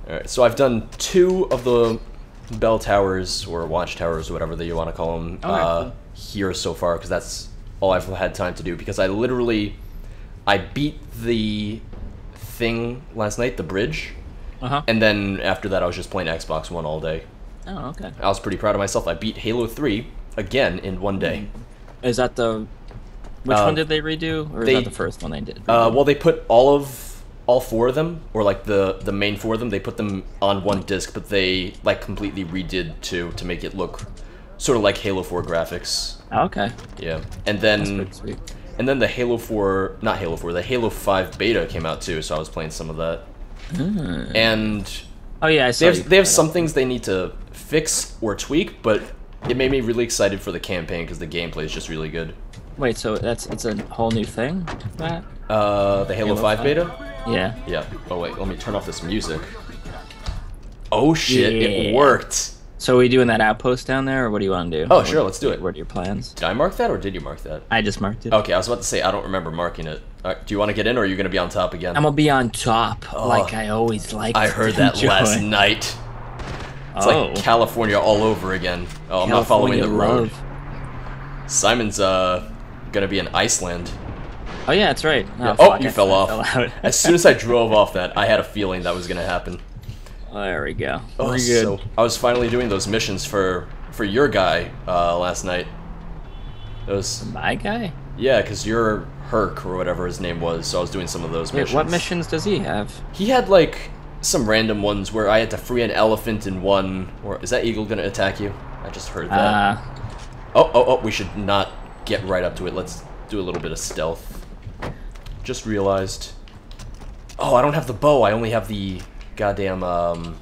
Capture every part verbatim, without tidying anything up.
Alright, so I've done two of the bell towers, or watchtowers, whatever that you want to call them, Okay, uh, cool. here so far, because that's all I've had time to do, because I literally, I beat the thing last night, the bridge, Uh-huh. and then after that I was just playing Xbox One all day. Oh, okay. I was pretty proud of myself. I beat Halo three again in one day. Is that the... Which Uh, one did they redo? Or is they- that the first one they did? Uh, well, they put all of, all four of them, or like the, the main four of them, they put them on one disc, but they like completely redid two to make it look sort of like Halo four graphics. Oh, okay. Yeah. And That's then, pretty sweet. and then the Halo four, not Halo four, the Halo five beta came out too, so I was playing some of that. Mm. And Oh, yeah, I saw they you have, they have put that some up. things they need to fix or tweak, but it made me really excited for the campaign because the gameplay is just really good. Wait, so that's it's a whole new thing, Matt? Uh, the Halo, Halo five five? beta? Yeah. Yeah. Oh wait, let me turn off this music. Oh shit, it Yeah. worked. So are we doing that outpost down there, or what do you want to do? Oh What- sure, let's do it. What are your plans? Did I mark that or did you mark that? I just marked it. Okay, I was about to say I don't remember marking it. Alright, do you want to get in or are you going to be on top again? I'm gonna be on top, Oh. like I always like. I heard that enjoy. last night. It's Oh. like California all over again. Oh, I'm not following the California road. love. Simon's uh gonna be in Iceland. Oh yeah, that's right. Yeah. fuck, Oh, you I- fell I off. fell out. As soon as I drove off that, I had a feeling that was gonna happen. There we go. Oh, We're good. so I was finally doing those missions for for your guy uh, last night. Those, My guy? yeah, because you're Herc or whatever his name was. So I was doing some of those Wait, missions. what missions does he have? He had like some random ones where I had to free an elephant in one. Or is that eagle gonna attack you? I just heard that. Uh, Oh, oh, oh! We should not get right up to it. Let's do a little bit of stealth. Just realized. Oh, I don't have the bow. I only have the goddamn. Um...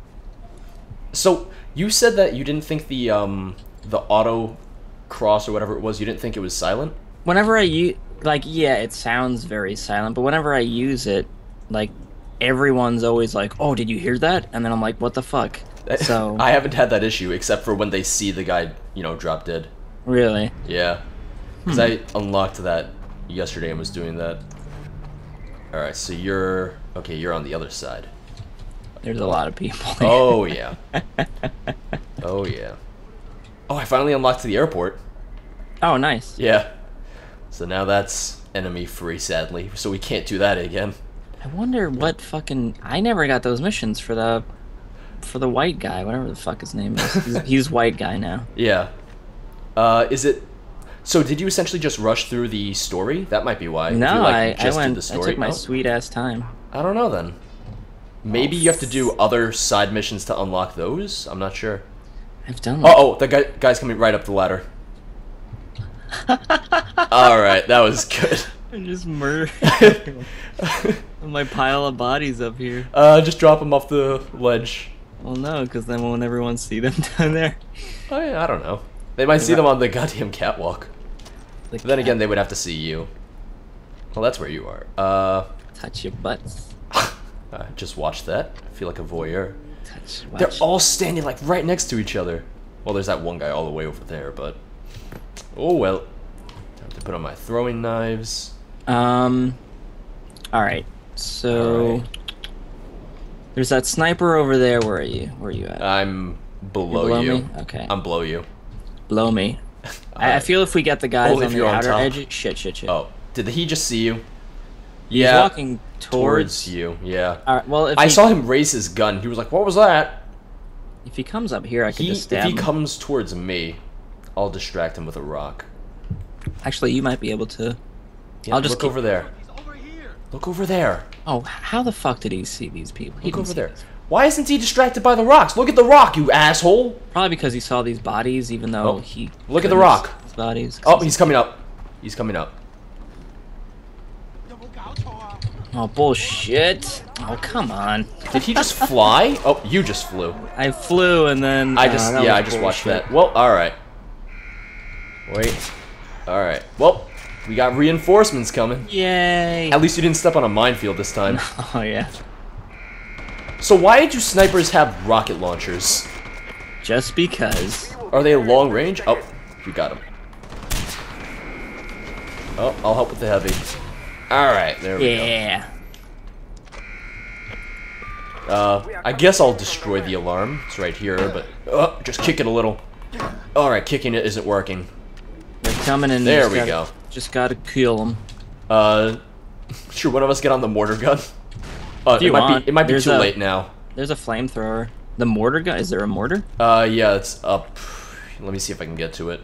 So you said that you didn't think the um the auto cross or whatever it was. You didn't think it was silent. whenever I use, like, yeah, it sounds very silent, but whenever I use it, like, everyone's always like, "Oh, did you hear that?" And then I'm like, "What the fuck?" So I haven't had that issue except for when they see the guy, you know, drop dead. really, Yeah, because I unlocked that yesterday and was doing that. All right, so you're okay. You're on the other side. there's a lot of people. Oh yeah. Oh yeah. Oh, I finally unlocked the airport. Oh, nice. Yeah. So now that's enemy free, sadly. So we can't do that again. I wonder what fucking. I never got those missions for the, for the white guy, whatever the fuck his name is. He's, he's white guy now. Yeah. Uh, is it? So did you essentially just rush through the story? That might be why. If No, you, like, I, I just did went. the I story. took my Oh, sweet ass time. I don't know then. Maybe Oh, you have to do other side missions to unlock those. I'm not sure. I've done. Oh, oh, the guy, guy's coming right up the ladder. All right, that was good. I'm just murdering my pile of bodies up here. Uh, just drop him off the ledge. Well, no, because then won't everyone see them down there? Oh yeah, I don't know. They might see them on the goddamn catwalk. The But then again, cat they would have to see you. Well, that's where you are. Uh, touch your butts. uh just watch that. I feel like a voyeur. Touch. They're Watch. all standing like right next to each other. Well, there's that one guy all the way over there, but oh well. Time to put on my throwing knives. Um. All right. So All right. there's that sniper over there. Where are you? Where are you at? I'm below, below you. me? Okay. I'm below you. Below me. I, I Alright. feel if we get the guys Only on if the you're on outer top. edge. Shit, shit, shit. Oh, did he just see you? He's Yeah, walking towards towards. you. Yeah. All right. Well, if I he, saw him raise his gun. He was like, "What was that?" if he comes up here, I could He, just if stab he him. comes towards me, I'll distract him with a rock. Actually, you might be able to. Yeah, I'll just look keep- over there. Look over there. Oh, how the fuck did he see these people? He Look didn't over see there. these. Why isn't he distracted by the rocks? Look at the rock, you asshole! Probably because he saw these bodies, even though Oh, he. look at the couldn't rock. see these Bodies. Oh, he's coming up. He's coming up. Oh bullshit! Oh come on! Did he just fly? Oh, you just flew. I flew and then. I uh, just, that yeah, was I just watched bullshit. that. Well, alright. Wait. Alright. Well, we got reinforcements coming. Yay! At least you didn't step on a minefield this time. Oh yeah. So why do snipers have rocket launchers? Just because. Are they long range? Oh, you got him. Oh, I'll help with the heavy. Alright, there we Yeah. go. Uh, I guess I'll destroy the alarm. It's right here, but uh, just kick it a little. Alright, kicking it isn't working. They're coming in. There we gotta, go. Just gotta kill them. Uh, should one of us get on the mortar gun? Uh, If you it might want. be it might be There's too a- late now. There's a flamethrower. The mortar gun? Is there a mortar? Uh, yeah, it's up. Let me see if I can get to it.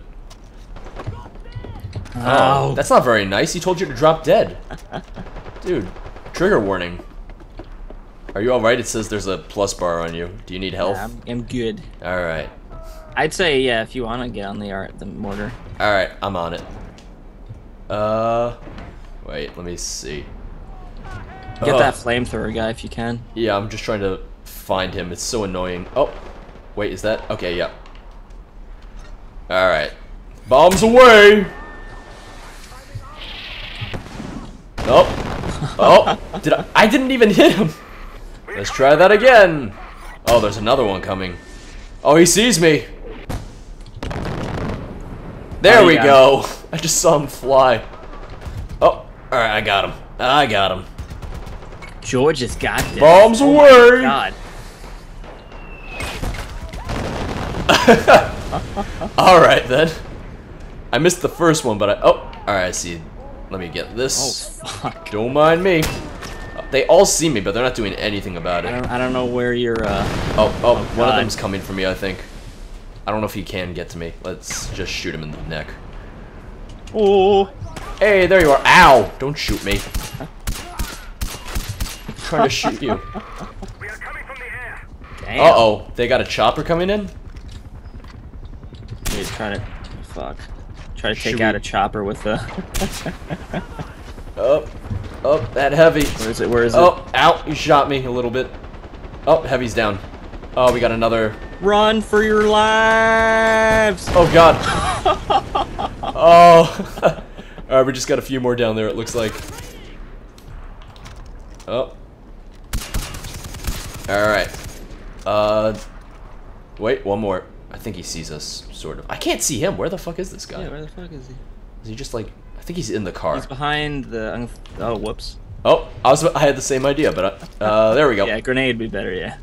Oh, Oh, that's not very nice. He told you to drop dead. Dude, trigger warning. Are you alright? It says there's a plus bar on you. Do you need health? yeah, I'm, I'm good. Alright. I'd say, yeah, if you want to get on the art, the mortar. Alright, I'm on it. Uh, wait, let me see. Get Ugh. that flamethrower guy if you can. Yeah, I'm just trying to find him. It's so annoying. Oh, wait, is that? Okay, yeah. Alright. Bombs away! Oh. Oh, did I? I didn't even hit him. Let's try that again. Oh, there's another one coming. Oh, he sees me. There Oh, we yeah. go. I just saw him fly. Oh, alright, I got him. I got him. George has got this. Bombs Oh away! my God. Alright then. I missed the first one, but I... Oh, alright, I see. Let me get Oh, this. fuck. Don't mind me. They all see me, but they're not doing anything about I it. don't, I don't know where you're, uh... Oh, oh, one of God. them's coming for me, I think. I don't know if he can get to me. Let's just shoot him in the neck. Oh. Hey, there you are. Ow! Don't shoot me. I'm trying to shoot you. Damn. Uh-oh. They got a chopper coming in? He's trying to... Fuck. Try to take Should out we- a chopper with the... Oh, oh, that heavy. Where is it? Where is it? Oh, ow, you shot me a little bit. Oh, heavy's down. Oh, we got another. Run for your lives! Oh, God. Oh. Alright, we just got a few more down there, it looks like. Oh. Alright. Uh. Wait, one more. I think he sees us, sort of. I can't see him. Where the fuck is this guy? Yeah, where the fuck is he? Is he just like. I think he's in the car. He's behind the... Oh, whoops. Oh, I was. I had the same idea, but uh, uh there we go. Yeah, grenade would be better, yeah.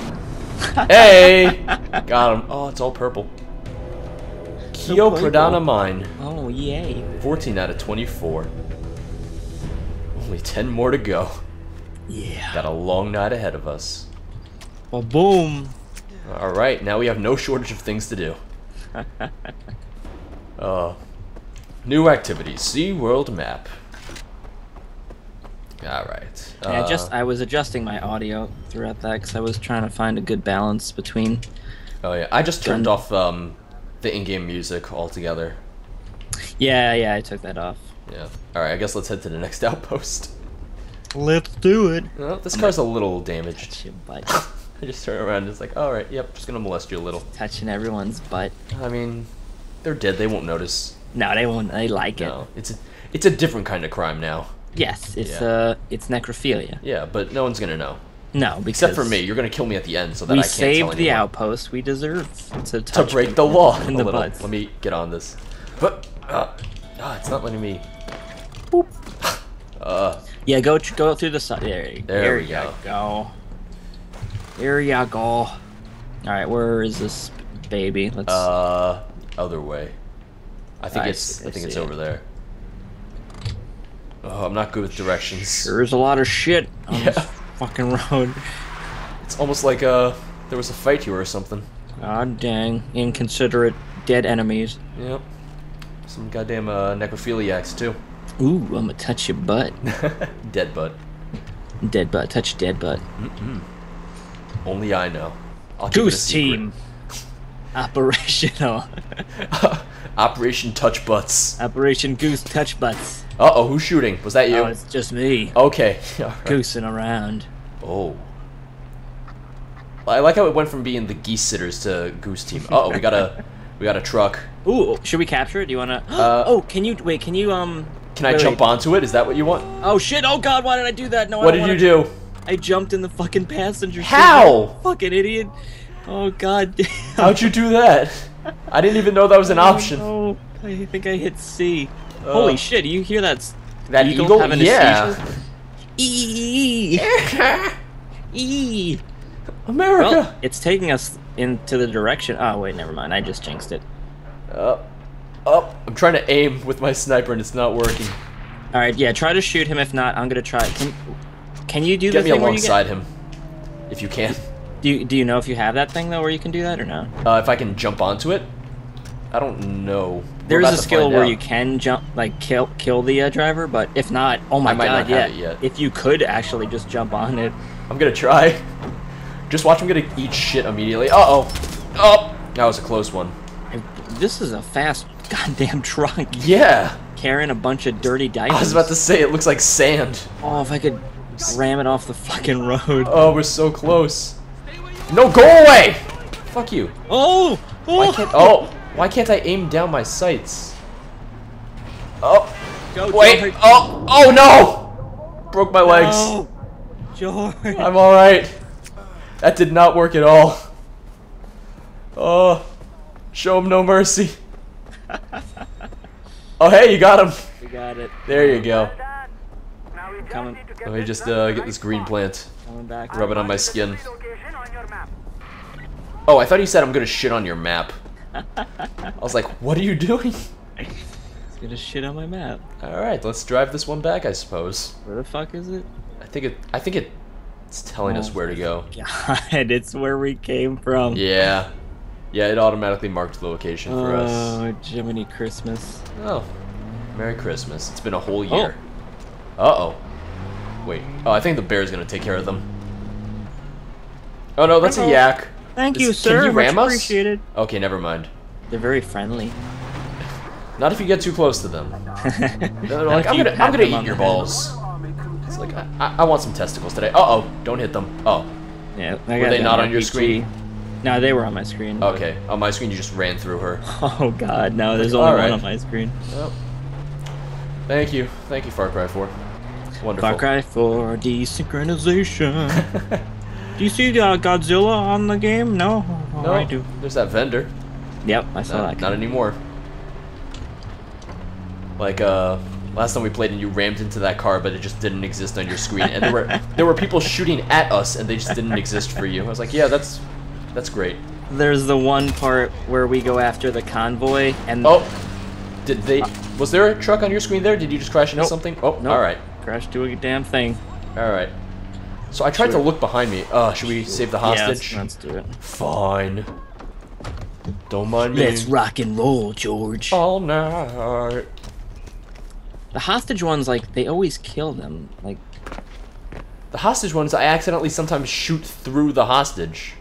Hey! Got him. Oh, it's all purple. Kyo purple. Pradana Mine. Oh, yay. fourteen out of twenty-four. Only ten more to go. Yeah. Got a long night ahead of us. Well, boom. Alright, now we have no shortage of things to do. Uh, new activities. See world map. Alright. Yeah, Uh, just I was adjusting my audio throughout that because I was trying to find a good balance between. oh, yeah. I just turned Done. off um, the in-game music altogether. Yeah, yeah, I took that off. Yeah. Alright, I guess let's head to the next outpost. Let's do it. Well, this car's a little damaged. Touch your butt. I just turn around and it's like, alright, yep, just gonna molest you a little. Touching everyone's butt. I mean, they're dead, they won't notice. No, they won't. They like it. No, it's a, it's a different kind of crime now. Yes, it's Yeah. uh, it's necrophilia. Yeah, but no one's gonna know. No, because Except for me, you're gonna kill me at the end so that we I can't tell saved the anyone. outpost. We deserve to To touch break people the law in a the little. butts. Let me get on this. But, uh, ah, it's not letting me. Boop. Uh, Yeah, go tr- go through the side. There, you- There there we you go. go. There you go. All right, where is this baby? Let's. uh, other way. I think I it's, see- I I think it's see it. over there. Oh, I'm not good with directions. There's a lot of shit on Yeah. this fucking road. It's almost like, uh, there was a fight here or something. God dang, inconsiderate dead enemies. Yep. Some goddamn, uh, necrophiliacs, too. Ooh, I'm gonna touch your butt. Dead butt. Dead butt, touch dead butt. Mm-mm. Only I know. I'll keep it a Goose secret. Team. Operational. Operation Touch Butts. Operation Goose Touch Butts. Uh-oh, who's shooting? Was that you? Oh, it's just me. Okay. Alright. Goosing around. Oh. I like how it went from being the geese sitters to Goose Team. Uh-oh, we got a we got a truck. Ooh, should we capture it? Do you wanna? Uh, oh, can you wait? Can you um? Can I wait, jump wait. onto it? Is that what you want? Oh shit! Oh god! Why did I do that? No. I What don't did you wanna- do? I jumped in the fucking passenger seat. How? Fucking idiot! Oh god damn! How'd you do that? I didn't even know that was an option. Oh, I think I hit C. Uh, Holy shit! Do you hear that? s- That eagle eagle? having a Yeah. seizure? E. E. America! Well, it's taking us into the direction... Oh, wait, never mind. I just jinxed it. Uh, oh, I'm trying to aim with my sniper and it's not working. Alright, yeah, try to shoot him. If not, I'm gonna try... Can, can you do Get the me thing where you alongside get... him, if you can. Do you, do you know if you have that thing, though, where you can do that, or no? Uh, if I can jump onto it? I don't know. We're There's about a to skill find where out. you can jump, like, kill kill the uh, driver, but if not, oh my I might god, not yeah. have it yet. If you could actually just jump on it. I'm gonna try. Just watch him gonna eat shit immediately. Uh-oh. Oh! That was a close one. This is a fast goddamn truck. Yeah! Carrying a bunch of dirty diapers. I was about to say, it looks like sand. Oh, if I could ram it off the fucking road. Oh, we're so close. No, go away! Fuck you. Oh! Oh! Why can't, oh, why can't I aim down my sights? Oh, Go, wait, George. oh, oh no! Broke my legs. No. George. I'm alright. That did not work at all. Oh, show him no mercy. Oh, hey, you got him. We got it. There you go. Coming, Let me just uh, get this green plant. coming back. Rub it on my skin. Oh, I thought you said I'm gonna shit on your map. I was like, what are you doing? It's gonna shit on my map. Alright, let's drive this one back, I suppose. Where the fuck is it? I think it I think it it's telling us Oh. where to go. God, it's where we came from. Yeah. Yeah, it automatically marked the location for us. Oh, Jiminy Christmas. Oh. Merry Christmas. It's been a whole year. Uh-oh. Wait. Oh, I think the bear's gonna take care of them. Oh no, that's a yak. Thank Is- you, can sir. you ram Much us? appreciated. Okay, never mind. They're very friendly. Not if you get too close to them. They're like, I'm gonna, I'm gonna eat your balls. It's like, I, I, I want some testicles today. Uh-oh, don't hit them. Oh, Yeah, I were got they them not R on your P G. screen? No, they were on my screen. but- Okay, on my screen you just ran through her. Oh god, no, there's only Alright. one on my screen. Oh. Thank you. Thank you, Far Cry four. Wonderful. Far Cry four desynchronization. Do you see the uh, Godzilla on the game? No? Oh, No, I do. there's that vendor. Yep, I saw Not, that. not anymore. Like, uh, last time we played and you rammed into that car, but it just didn't exist on your screen. And there were there were people shooting at us, and they just didn't exist for you. I was like, yeah, that's that's great. There's the one part where we go after the convoy, and Oh, did they? Was there a truck on your screen there? Did you just crash into Nope. something? Oh, Nope. all right, crash to a damn thing. all right. So I tried to Sure. look behind me. Uh, should we save the Yeah, let's, hostage? let's do it. Fine. Don't mind me. Let's rock and roll, George. All night. The hostage ones, like, they always kill them. Like, The hostage ones, I accidentally sometimes shoot through the hostage.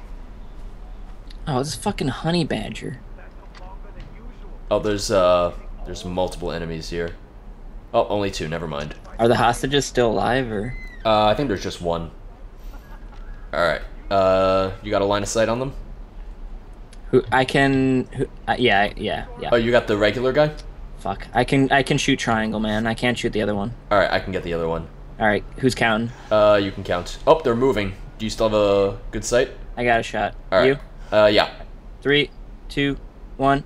oh, this fucking honey badger. Oh, there's uh, there's multiple enemies here. Oh, only two. Never mind. Are the hostages still alive, or? Uh, I think there's just one. All right. Uh, you got a line of sight on them? Who I can? Who, uh, yeah, yeah, yeah. Oh, you got the regular guy? Fuck. I can. I can shoot triangle, man. I can't shoot the other one. All right, I can get the other one. All right, who's counting? Uh, you can count. Oh, they're moving. Do you still have a good sight? I got a shot. All right. You? Uh, yeah. Three, two, one.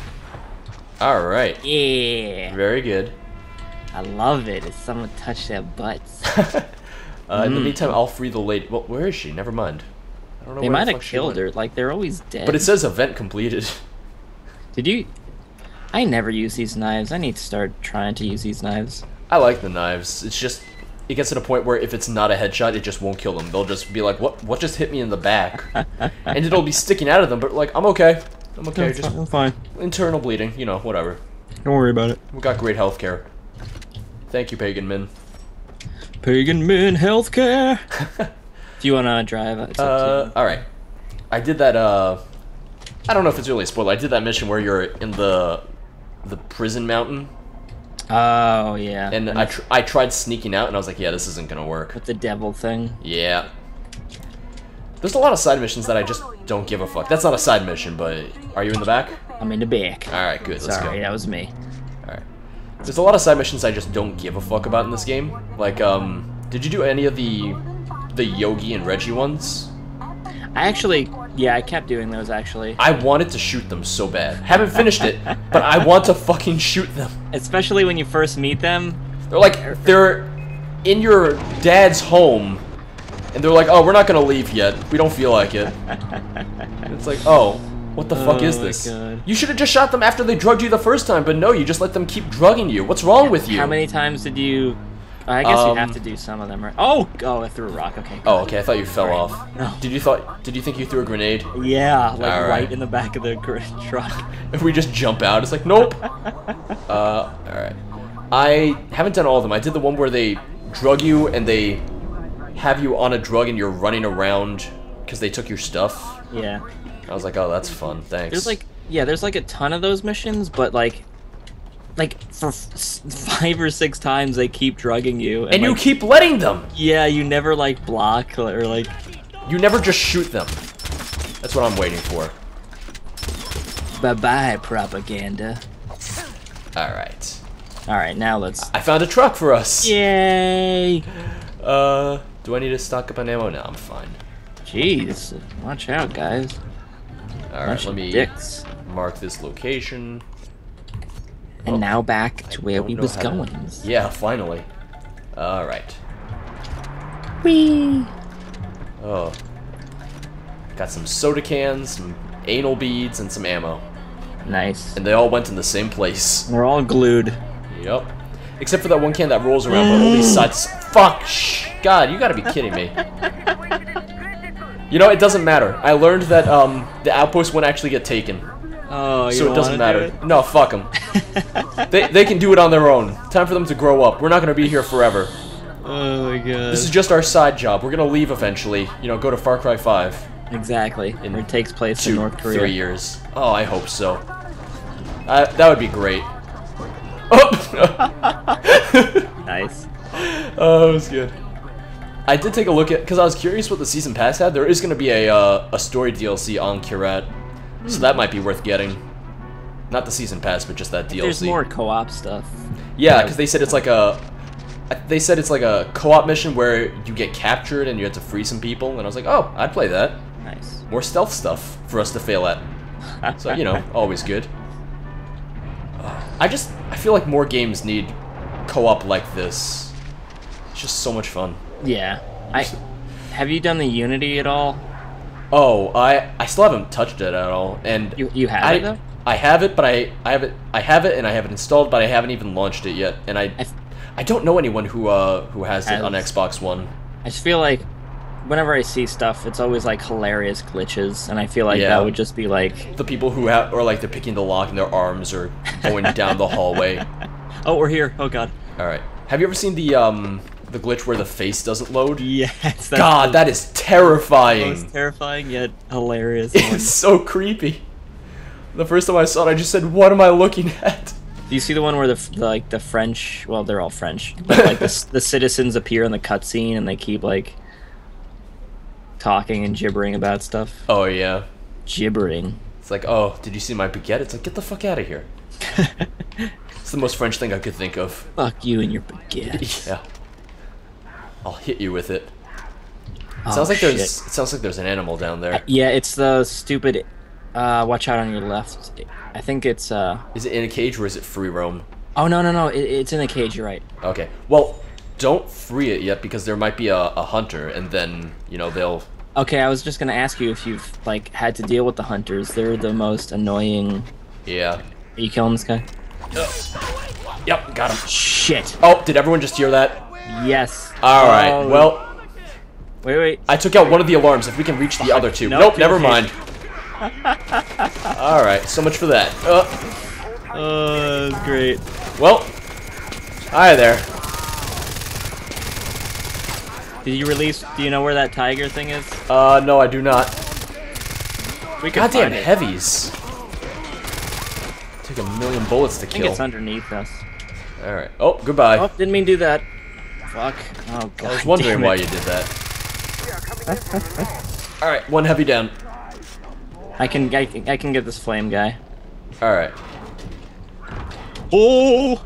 All right. Yeah. Very good. I love it. If someone touched their butts. Uh, in the Mm. meantime, I'll free the lady. Well, where is she? Never mind. I don't know They where the might have fuck she killed went. her. Like, they're always dead. But it says event completed. Did you? I never use these knives. I need to start trying to use these knives. I like the knives. It's just, it gets to the point where if it's not a headshot, it just won't kill them. They'll just be like, what What just hit me in the back? And it'll be sticking out of them, but like, I'm okay. I'm okay. I'm just fine, I'm fine. internal bleeding, you know, whatever. Don't worry about it. We got great health care. Thank you, Pagan Min. Pagan men healthcare. If you wanna drive, it's up Uh, to you. alright. I did that, uh... I don't know if it's really a spoiler. I did that mission where you're in the... the prison mountain. Oh yeah. And I, tr I tried sneaking out, and I was like, yeah, this isn't gonna work. with the devil thing. Yeah. There's a lot of side missions that I just don't give a fuck. That's not a side mission, but... Are you in the back? I'm in the back. Alright, good. Let's Sorry, go. that was me. Alright. There's a lot of side missions I just don't give a fuck about in this game. Like, um... Did you do any of the... the Yogi and Reggie ones? I actually, yeah, I kept doing those actually. I wanted to shoot them so bad. Haven't finished it, but I want to fucking shoot them. Especially when you first meet them. They're like, they're in your dad's home, And they're like, oh, we're not gonna leave yet. We don't feel like it. And it's like, oh, what the fuck Oh is my this? God. You should have just shot them after they drugged you the first time, but no, you just let them keep drugging you. What's wrong with you? How many times did you... I guess Um, you have to do some of them, right? Oh! Oh, I threw a rock. Okay. Oh, okay. I thought you fell Right. off. No. Did you thought? Did you think you threw a grenade? Yeah, like All right. right. in the back of the gr- truck. If we just jump out, it's like, nope. uh, all right. I haven't done all of them. I did the one where they drug you and they have you on a drug and you're running around because they took your stuff. Yeah. I was like, oh, that's fun. Thanks. There's like, yeah, there's like a ton of those missions, but like, like for f five or six times they keep drugging you, and like, you keep letting them. yeah, you never like block or like. You never just shoot them. That's what I'm waiting for. Bye bye propaganda. All right. All right, now let's. I found a truck for us. Yay! Uh, do I need to stock up on ammo? No, I'm fine. Jeez, watch out, guys. All right, Bunch let of me dicks. mark this location. And Oh, now back to where don't we know was how to- going. Yeah, finally. All right. Whee! Oh. Got some soda cans, some anal beads, and some ammo. Nice. And they all went in the same place. We're all glued. Yep. Except for that one can that rolls around, but only sides. Fuck! Shh! God, you gotta be kidding me. You know, it doesn't matter. I learned that um, the outpost won't actually get taken. Oh, you So it doesn't matter. Do No, fuck them. they, they can do it on their own. Time for them to grow up. We're not gonna be here forever. Oh my god. This is just our side job. We're gonna leave eventually. You know, go to Far Cry five. Exactly. In Where it takes place in Two, North Korea. three years. Oh, I hope so. Uh, that would be great. Oh! Nice. Oh, that was good. I did take a look at, because I was curious what the season pass had. There is going to be a uh, a story D L C on Kyrat, so that might be worth getting. Not the season pass, but just that D L C. There's more co-op stuff. Yeah, because they said it's like a, they said it's like a co-op mission where you get captured and you have to free some people, and I was like, oh, I'd play that. Nice. More stealth stuff for us to fail at. So you know, always good. I just, I feel like more games need co-op like this. It's just so much fun. Yeah. I have you done the Unity at all? Oh, I I still haven't touched it at all, and You you have I it though? I have it, but I I have it I have it and I have it installed, but I haven't even launched it yet, and I I, I don't know anyone who uh who has it on Has. Xbox One. I just feel like whenever I see stuff, it's always like hilarious glitches, and I feel like Yeah. that would just be like, The people who have or like they're picking the lock in their arms or going down the hallway. oh, we're here. Oh god. All right, have you ever seen the um the glitch where the face doesn't load? Yes. That's God, the that is terrifying. most terrifying yet hilarious. It's one. so creepy. The first time I saw it, I just said, "What am I looking at?" Do you see the one where the, f- the like the French? Well, they're all French, but like the s- the citizens appear in the cutscene and they keep like talking and gibbering about stuff. Oh yeah. Gibbering. It's like, oh, did you see my baguette? It's like, get the fuck out of here. It's the most French thing I could think of. Fuck you and your baguette. Yeah. I'll hit you with it. It Oh, sounds like there's. shit. It sounds like there's an animal down there. Yeah, it's the stupid. Uh, watch out on your left. I think it's. uh... Is it in a cage or is it free roam? Oh no no no! It, it's in a cage. You're right. Okay. Well, don't free it yet because there might be a, a hunter, and then you know they'll. Okay, I was just gonna ask you if you've like had to deal with the hunters. They're the most annoying. Yeah. Are you killing this guy? Yep. Got him. Shit. Oh, did everyone just hear that? Yes. All right. Oh, Well, Wait wait. I took out one of the alarms. If we can reach the other two. Nope, Nope. Never okay. mind. All right. So much for that. Uh, Oh, that's great. well. Hi there. Did you release? Do you know where that tiger thing is? Uh, no, I do not. We can Goddamn find it. heavies. Take a million bullets to I think kill. it's underneath us. All right. Oh, goodbye. Oh, didn't mean to do that. Fuck. Oh god. I was wondering damn why it. you did that. All right, one heavy down. I can I, can- I can get this flame guy. All right. Oh.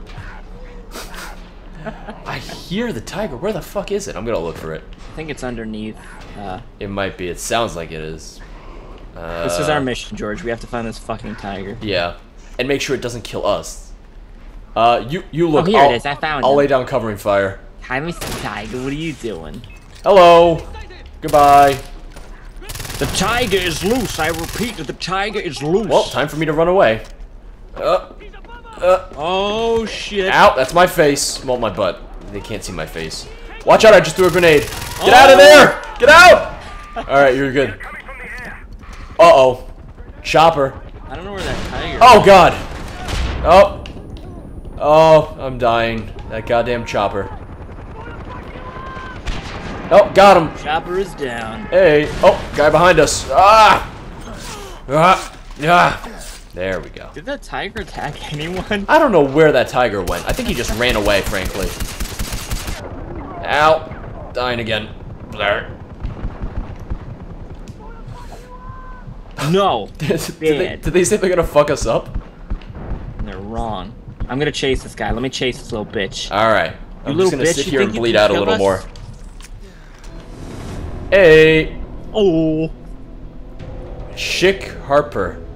I hear the tiger. Where the fuck is it? I'm gonna look for it. I think it's underneath. Uh, It might be. It sounds like it is. Uh, this is our mission, George. We have to find this fucking tiger. Yeah, and make sure it doesn't kill us. Uh, you you look. Oh, here I'll, it is. I found I'll him. lay down covering fire. Hi, Mister Tiger. What are you doing? Hello. Goodbye. The tiger is loose. I repeat, the tiger is loose. Well, time for me to run away. Uh, uh. Oh shit! Ow! That's my face. Well, my butt. They can't see my face. Watch out! I just threw a grenade. Get oh. out of there! Get out! All right, you're good. Uh oh. Chopper. I don't know where that tiger. Oh god. Oh. Oh, I'm dying. That goddamn chopper. Oh, got him. Chopper is down. Hey. Oh, guy behind us. Ah. Ah. Ah. There we go. Did that tiger attack anyone? I don't know where that tiger went. I think he just ran away, frankly. Ow. Dying again. There. No. did, they, did they say they're gonna fuck us up? They're wrong. I'm gonna chase this guy. Let me chase this little bitch. Alright. I'm little just gonna bitch, sit you here think and you bleed can out a kill little us? more. Hey. Oh. Schick Harper.